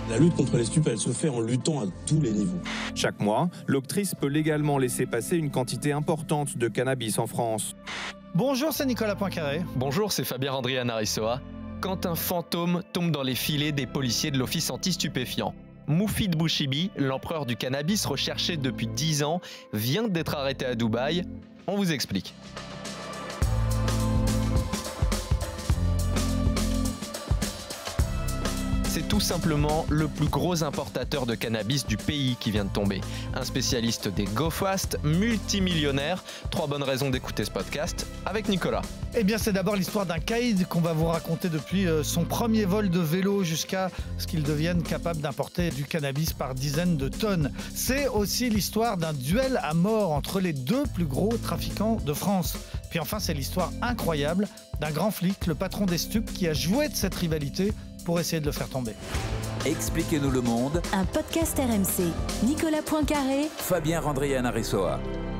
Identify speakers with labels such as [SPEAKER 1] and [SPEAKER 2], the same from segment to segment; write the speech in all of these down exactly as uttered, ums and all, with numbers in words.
[SPEAKER 1] La lutte contre les stupes, elle se fait en luttant à tous les niveaux.
[SPEAKER 2] Chaque mois, l'octrice peut légalement laisser passer une quantité importante de cannabis en France.
[SPEAKER 3] Bonjour, c'est Nicolas Poincaré.
[SPEAKER 4] Bonjour, c'est Fabien André Anarissoa. Quand un fantôme tombe dans les filets des policiers de l'Office anti-stupéfiants. Moufid Bouchibi, l'empereur du cannabis recherché depuis dix ans, vient d'être arrêté à Dubaï. On vous explique. C'est tout simplement le plus gros importateur de cannabis du pays qui vient de tomber. Un spécialiste des go fast, multimillionnaire. Trois bonnes raisons d'écouter ce podcast avec Nicolas.
[SPEAKER 3] Eh bien, c'est d'abord l'histoire d'un caïd qu'on va vous raconter depuis son premier vol de vélo jusqu'à ce qu'il devienne capable d'importer du cannabis par dizaines de tonnes. C'est aussi l'histoire d'un duel à mort entre les deux plus gros trafiquants de France. Puis enfin, c'est l'histoire incroyable d'un grand flic, le patron des stupes, qui a joué de cette rivalité pour essayer de le faire tomber.
[SPEAKER 5] Expliquez-nous le monde.
[SPEAKER 6] Un podcast R M C. Nicolas Poincaré.
[SPEAKER 5] Fabien André Anarissoa.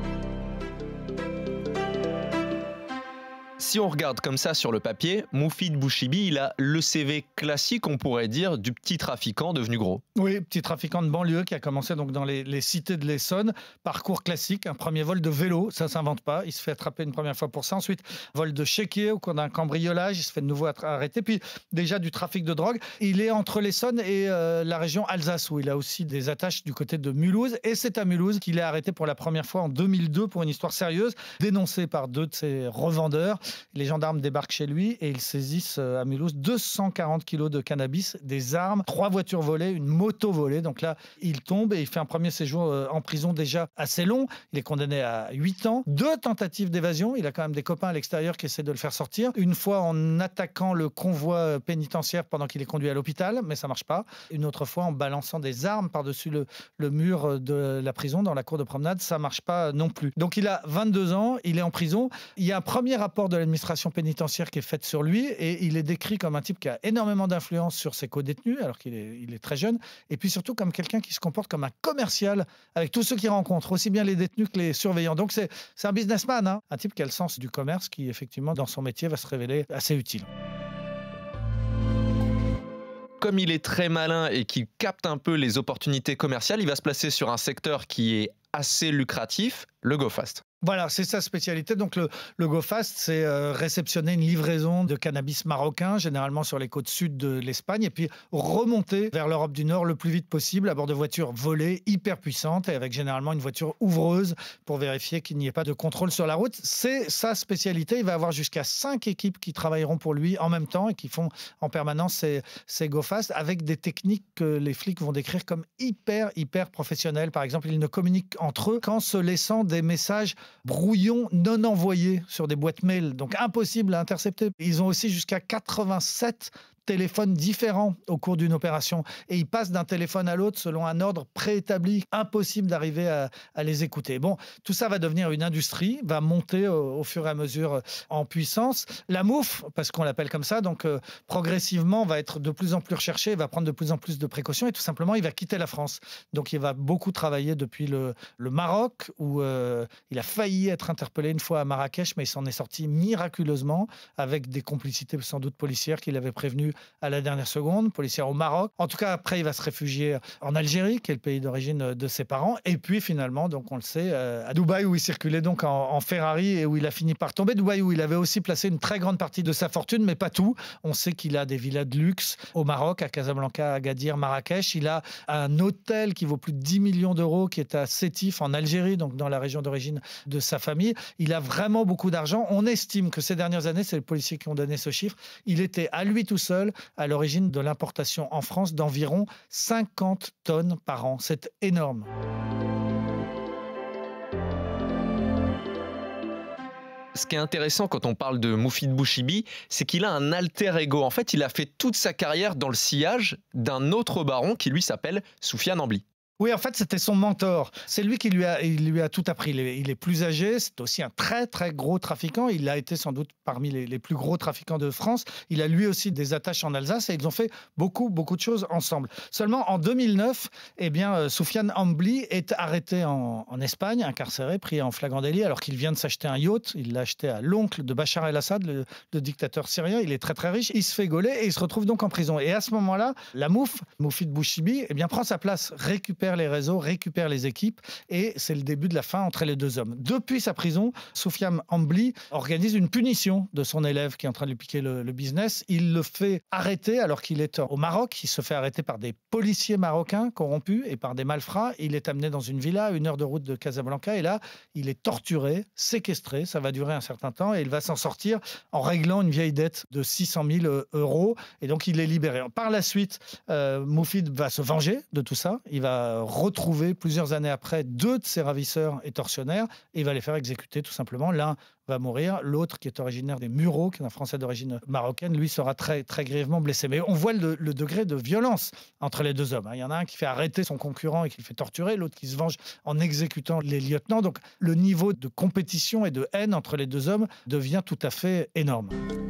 [SPEAKER 4] Si on regarde comme ça sur le papier, Moufid Bouchibi, il a le C V classique, on pourrait dire, du petit trafiquant devenu gros.
[SPEAKER 3] Oui, petit trafiquant de banlieue qui a commencé donc dans les, les cités de l'Essonne. Parcours classique, un premier vol de vélo, ça ne s'invente pas. Il se fait attraper une première fois pour ça. Ensuite, vol de chéquier au cours d'un cambriolage, il se fait de nouveau arrêter. Puis déjà du trafic de drogue. Il est entre l'Essonne et euh, la région Alsace, où il a aussi des attaches du côté de Mulhouse. Et c'est à Mulhouse qu'il est arrêté pour la première fois en deux mille deux pour une histoire sérieuse, dénoncée par deux de ses revendeurs. Les gendarmes débarquent chez lui et ils saisissent à Mulhouse deux cent quarante kilos de cannabis, des armes, trois voitures volées, une moto volée. Donc là, il tombe et il fait un premier séjour en prison déjà assez long. Il est condamné à huit ans. Deux tentatives d'évasion. Il a quand même des copains à l'extérieur qui essaient de le faire sortir. Une fois en attaquant le convoi pénitentiaire pendant qu'il est conduit à l'hôpital, mais ça marche pas. Une autre fois en balançant des armes par-dessus le, le mur de la prison dans la cour de promenade. Ça marche pas non plus. Donc il a vingt-deux ans, il est en prison. Il y a un premier rapport de l'administration pénitentiaire qui est faite sur lui et il est décrit comme un type qui a énormément d'influence sur ses co-détenus alors qu'il est, il est très jeune et puis surtout comme quelqu'un qui se comporte comme un commercial avec tous ceux qu'il rencontre, aussi bien les détenus que les surveillants. Donc c'est, c'est un businessman, hein, un type qui a le sens du commerce qui effectivement dans son métier va se révéler assez utile.
[SPEAKER 4] Comme il est très malin et qu'il capte un peu les opportunités commerciales, il va se placer sur un secteur qui est assez lucratif, le go fast.
[SPEAKER 3] Voilà, c'est sa spécialité. Donc le, le go fast, c'est euh, réceptionner une livraison de cannabis marocain, généralement sur les côtes sud de l'Espagne, et puis remonter vers l'Europe du Nord le plus vite possible à bord de voitures volées, hyper puissantes, et avec généralement une voiture ouvreuse pour vérifier qu'il n'y ait pas de contrôle sur la route. C'est sa spécialité. Il va avoir jusqu'à cinq équipes qui travailleront pour lui en même temps et qui font en permanence ces, ces go fast avec des techniques que les flics vont décrire comme hyper, hyper professionnelles. Par exemple, ils ne communiquent entre eux qu'en se laissant des messages brouillons non envoyés sur des boîtes mail, donc impossible à intercepter. Ils ont aussi jusqu'à quatre-vingt-sept téléphones différents au cours d'une opération et ils passent d'un téléphone à l'autre selon un ordre préétabli, impossible d'arriver à, à les écouter. Bon, tout ça va devenir une industrie, va monter au, au fur et à mesure en puissance. La mouffe, parce qu'on l'appelle comme ça, donc euh, progressivement va être de plus en plus recherché, va prendre de plus en plus de précautions et tout simplement il va quitter la France. Donc il va beaucoup travailler depuis le, le Maroc où euh, il a failli être interpellé une fois à Marrakech, mais il s'en est sorti miraculeusement avec des complicités sans doute policières qu'il avait prévenues à la dernière seconde, policière au Maroc. En tout cas, après, il va se réfugier en Algérie, qui est le pays d'origine de ses parents. Et puis, finalement, donc on le sait, à Dubaï, où il circulait donc en, en Ferrari et où il a fini par tomber. Dubaï, où il avait aussi placé une très grande partie de sa fortune, mais pas tout. On sait qu'il a des villas de luxe au Maroc, à Casablanca, Agadir, Marrakech. Il a un hôtel qui vaut plus de dix millions d'euros, qui est à Sétif, en Algérie, donc dans la région d'origine de sa famille. Il a vraiment beaucoup d'argent. On estime que ces dernières années, c'est les policiers qui ont donné ce chiffre, il était à lui tout seul à l'origine de l'importation en France d'environ cinquante tonnes par an. C'est énorme.
[SPEAKER 4] Ce qui est intéressant quand on parle de Moufid Bouchibi, c'est qu'il a un alter ego. En fait, il a fait toute sa carrière dans le sillage d'un autre baron qui lui s'appelle Soufiane Ambli.
[SPEAKER 3] Oui, en fait, c'était son mentor. C'est lui qui lui a, il lui a tout appris. Il est, il est plus âgé, c'est aussi un très, très gros trafiquant. Il a été sans doute parmi les, les plus gros trafiquants de France. Il a lui aussi des attaches en Alsace et ils ont fait beaucoup, beaucoup de choses ensemble. Seulement, en deux mille neuf, eh bien, euh, Soufiane Ambli est arrêté en, en Espagne, incarcéré, pris en flagrant délit, alors qu'il vient de s'acheter un yacht. Il l'a acheté à l'oncle de Bachar el-Assad, le, le dictateur syrien. Il est très, très riche. Il se fait gauler et il se retrouve donc en prison. Et à ce moment-là, la Mouf, Moufid Bouchibi, eh bien, prend sa place, récupère les réseaux, récupère les équipes et c'est le début de la fin entre les deux hommes. Depuis sa prison, Soufiane Ambli organise une punition de son élève qui est en train de lui piquer le, le business. Il le fait arrêter alors qu'il est au Maroc. Il se fait arrêter par des policiers marocains corrompus et par des malfrats. Il est amené dans une villa à une heure de route de Casablanca et là, il est torturé, séquestré. Ça va durer un certain temps et il va s'en sortir en réglant une vieille dette de six cent mille euros et donc il est libéré. Par la suite, euh, Moufid va se venger de tout ça. Il va retrouver trouver plusieurs années après deux de ses ravisseurs et tortionnaires et il va les faire exécuter tout simplement. L'un va mourir, l'autre qui est originaire des Mureaux, qui est un Français d'origine marocaine, lui sera très, très grièvement blessé. Mais on voit le, le degré de violence entre les deux hommes. Il y en a un qui fait arrêter son concurrent et qui le fait torturer, l'autre qui se venge en exécutant les lieutenants. Donc le niveau de compétition et de haine entre les deux hommes devient tout à fait énorme.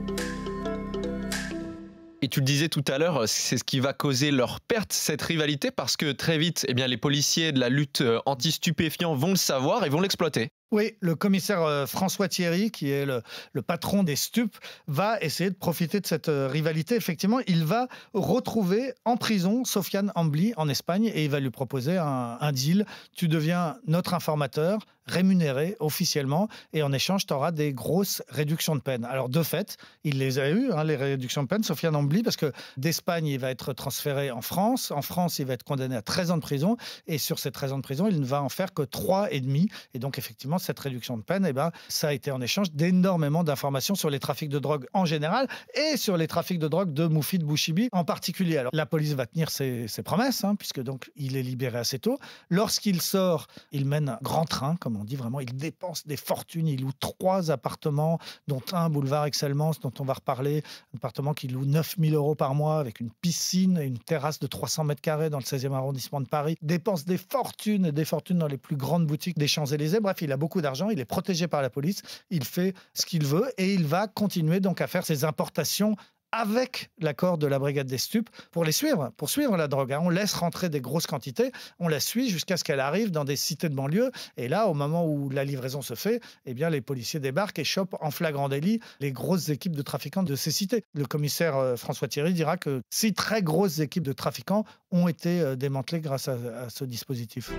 [SPEAKER 4] Et tu le disais tout à l'heure, c'est ce qui va causer leur perte, cette rivalité, parce que très vite, eh bien, les policiers de la lutte anti-stupéfiants vont le savoir et vont l'exploiter.
[SPEAKER 3] Oui, le commissaire François Thierry, qui est le, le patron des stupes, va essayer de profiter de cette rivalité. Effectivement, il va retrouver en prison Soufiane Ambli en Espagne et il va lui proposer un, un deal. Tu deviens notre informateur, rémunéré officiellement, et en échange, tu auras des grosses réductions de peine. Alors, de fait, il les a eues, hein, les réductions de peine, Soufiane Ambli, parce que d'Espagne, il va être transféré en France. En France, il va être condamné à treize ans de prison. Et sur ces treize ans de prison, il ne va en faire que trois et demi. Et donc, effectivement, cette réduction de peine, eh ben, ça a été en échange d'énormément d'informations sur les trafics de drogue en général et sur les trafics de drogue de Moufid Bouchibi en particulier. Alors, la police va tenir ses, ses promesses, hein, puisque donc il est libéré assez tôt. Lorsqu'il sort, il mène un grand train, comme on dit vraiment. Il dépense des fortunes. Il loue trois appartements, dont un boulevard Excellence, dont on va reparler. Un appartement qui loue neuf mille euros par mois avec une piscine et une terrasse de trois cents mètres carrés dans le seizième arrondissement de Paris. Dépense des fortunes et des fortunes dans les plus grandes boutiques des Champs-Élysées. Bref, il a beaucoup d'argent, il est protégé par la police, il fait ce qu'il veut et il va continuer donc à faire ses importations avec l'accord de la brigade des stupes pour les suivre, pour suivre la drogue. On laisse rentrer des grosses quantités, on la suit jusqu'à ce qu'elle arrive dans des cités de banlieue. Et là, au moment où la livraison se fait, eh bien, les policiers débarquent et chopent en flagrant délit les grosses équipes de trafiquants de ces cités. Le commissaire François Thierry dira que six très grosses équipes de trafiquants ont été démantelées grâce à, à ce dispositif.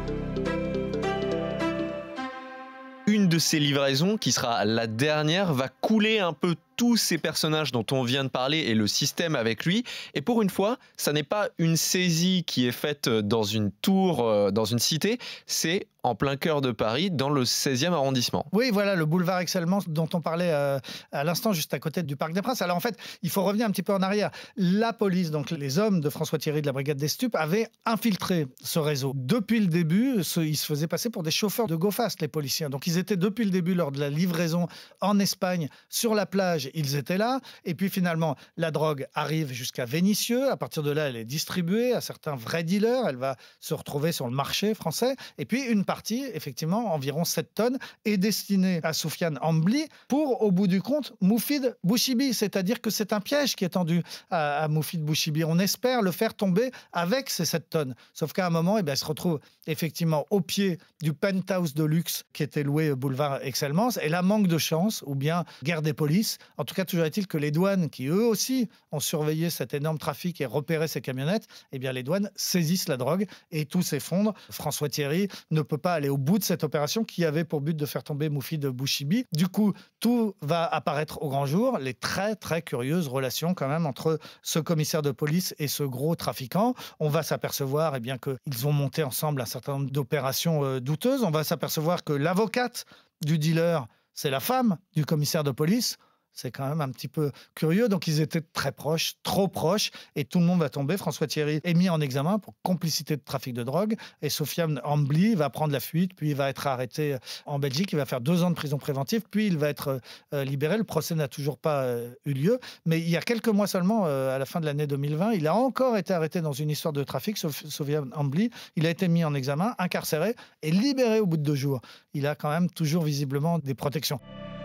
[SPEAKER 4] Une de ces livraisons, qui sera la dernière, va couler un peu tous ces personnages dont on vient de parler et le système avec lui. Et pour une fois, ça n'est pas une saisie qui est faite dans une tour, dans une cité, c'est en plein cœur de Paris, dans le seizième arrondissement.
[SPEAKER 3] Oui, voilà, le boulevard Excellence dont on parlait euh, à l'instant, juste à côté du Parc des Princes. Alors en fait, il faut revenir un petit peu en arrière. La police, donc les hommes de François Thierry de la brigade des stupes, avaient infiltré ce réseau. Depuis le début, ce, ils se faisaient passer pour des chauffeurs de go-fast, les policiers. Donc ils étaient depuis le début, lors de la livraison en Espagne, sur la plage, ils étaient là. Et puis finalement, la drogue arrive jusqu'à Vénissieux. À partir de là, elle est distribuée à certains vrais dealers. Elle va se retrouver sur le marché français. Et puis une partie, effectivement, environ sept tonnes, est destinée à Soufiane Ambli pour, au bout du compte, Moufid Bouchibi. C'est-à-dire que c'est un piège qui est tendu à, à Moufid Bouchibi. On espère le faire tomber avec ces sept tonnes. Sauf qu'à un moment, eh bien, elle se retrouve effectivement au pied du penthouse de luxe qui était loué au boulevard Excellence. Et là, manque de chance, ou bien guerre des polices. En tout cas, toujours est-il que les douanes, qui eux aussi ont surveillé cet énorme trafic et repéré ces camionnettes, eh bien, les douanes saisissent la drogue et tout s'effondre. François Thierry ne peut pas aller au bout de cette opération qui avait pour but de faire tomber Moufid Bouchibi. Du coup, tout va apparaître au grand jour. Les très, très curieuses relations quand même entre ce commissaire de police et ce gros trafiquant. On va s'apercevoir eh bien, qu'ils ont monté ensemble un certain nombre d'opérations euh, douteuses. On va s'apercevoir que l'avocate du dealer, c'est la femme du commissaire de police. C'est quand même un petit peu curieux. Donc, ils étaient très proches, trop proches, et tout le monde va tomber. François Thierry est mis en examen pour complicité de trafic de drogue, et Sofiane Ambli va prendre la fuite, puis il va être arrêté en Belgique. Il va faire deux ans de prison préventive, puis il va être euh, libéré. Le procès n'a toujours pas euh, eu lieu. Mais il y a quelques mois seulement, euh, à la fin de l'année deux mille vingt, il a encore été arrêté dans une histoire de trafic, Sof- Sofiane Ambli. Il a été mis en examen, incarcéré et libéré au bout de deux jours. Il a quand même toujours visiblement des protections.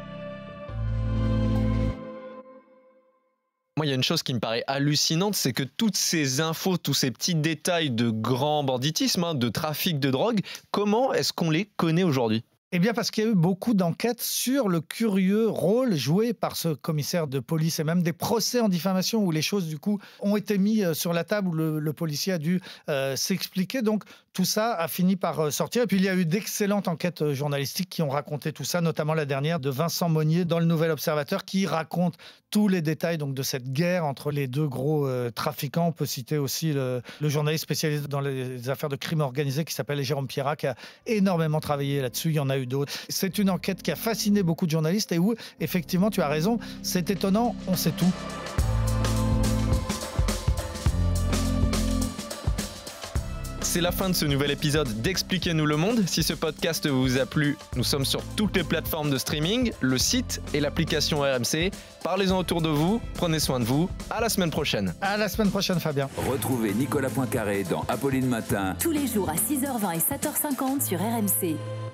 [SPEAKER 4] Moi, il y a une chose qui me paraît hallucinante, c'est que toutes ces infos, tous ces petits détails de grand banditisme, hein, de trafic de drogue, comment est-ce qu'on les connaît aujourd'hui ?
[SPEAKER 3] Eh bien parce qu'il y a eu beaucoup d'enquêtes sur le curieux rôle joué par ce commissaire de police et même des procès en diffamation où les choses du coup ont été mises sur la table, où le, le policier a dû euh, s'expliquer. Donc tout ça a fini par sortir. Et puis il y a eu d'excellentes enquêtes journalistiques qui ont raconté tout ça, notamment la dernière de Vincent Monnier dans le Nouvel Observateur qui raconte tous les détails donc, de cette guerre entre les deux gros euh, trafiquants. On peut citer aussi le, le journaliste spécialisé dans les affaires de crime organisé qui s'appelle Jérôme Pierrat, qui a énormément travaillé là-dessus. Il y en a eu d'autres. C'est une enquête qui a fasciné beaucoup de journalistes et où, effectivement, tu as raison, c'est étonnant, on sait tout.
[SPEAKER 4] C'est la fin de ce nouvel épisode d'Expliquez-nous le monde. Si ce podcast vous a plu, nous sommes sur toutes les plateformes de streaming, le site et l'application R M C. Parlez-en autour de vous, prenez soin de vous. À la semaine prochaine.
[SPEAKER 3] À la semaine prochaine, Fabien.
[SPEAKER 5] Retrouvez Nicolas Poincaré dans Apolline Matin.
[SPEAKER 6] Tous les jours à six heures vingt et sept heures cinquante sur R M C.